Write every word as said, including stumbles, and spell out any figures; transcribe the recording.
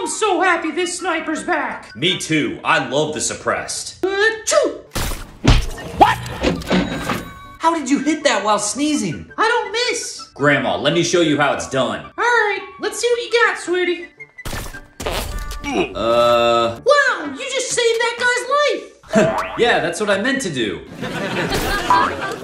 I'm so happy this sniper's back. Me too. I love the suppressed. Achoo! What? How did you hit that while sneezing? I don't miss. Grandma, let me show you how it's done. All right, let's see what you got, sweetie. Uh... Wow, you just saved that guy's life. Yeah, that's what I meant to do.